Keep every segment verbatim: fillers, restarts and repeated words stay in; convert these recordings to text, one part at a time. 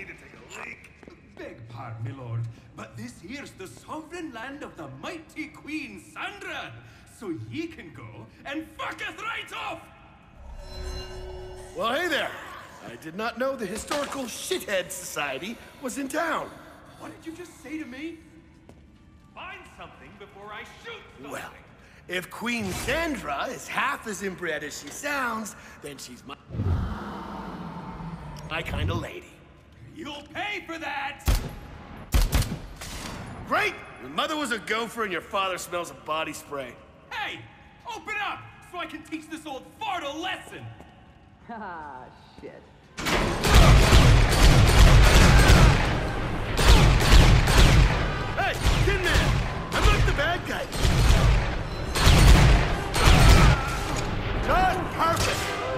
need to take a leak. Beg pardon, my lord, but this here's the sovereign land of the mighty Queen Sandra, so ye can go and fucketh right off! Well, hey there. I did not know the Historical Shithead Society was in town. What did you just say to me? Find something before I shoot something! Well, if Queen Sandra is half as inbred as she sounds, then she's my... my kind of lady. You'll pay for that! Great! Your mother was a gopher and your father smells of body spray. Hey! Open up! So I can teach this old fart a lesson! Ah, shit. Hey, Tin Man! I'm not the bad guy. Just perfect!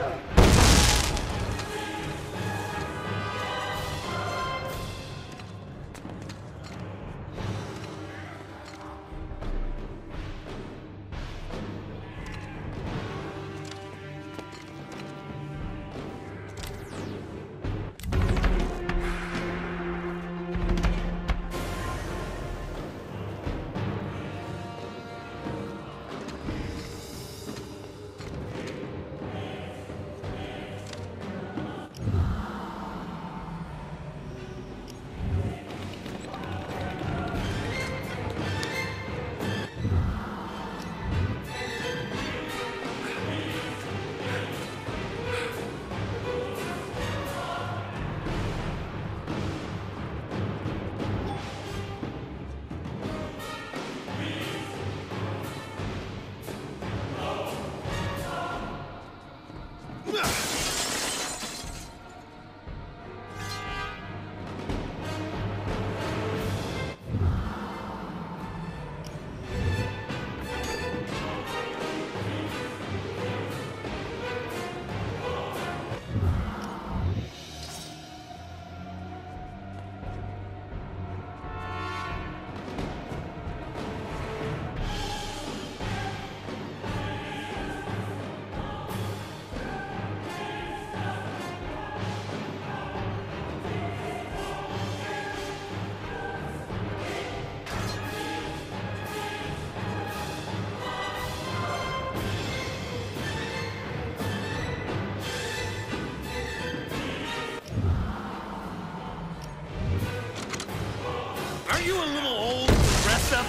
Aren't you a little old to dress up?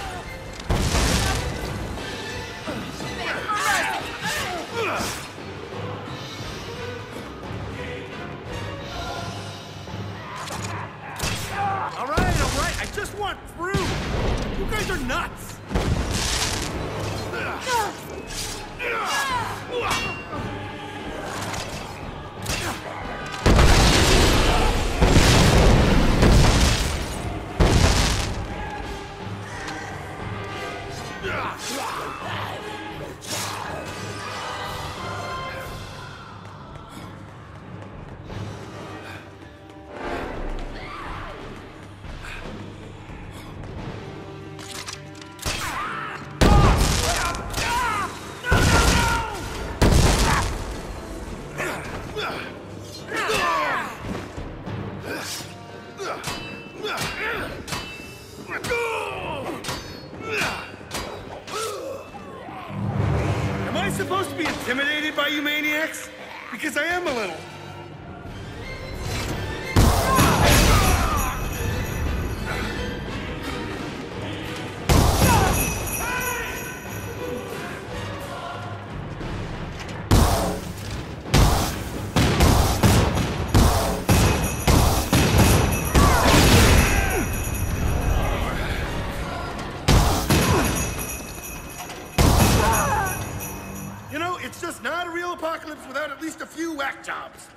All right, all right, I just want fruit. You guys are nuts. Am I supposed to be intimidated by you maniacs? Because I am a little. You know, it's just not a real apocalypse without at least a few whack jobs.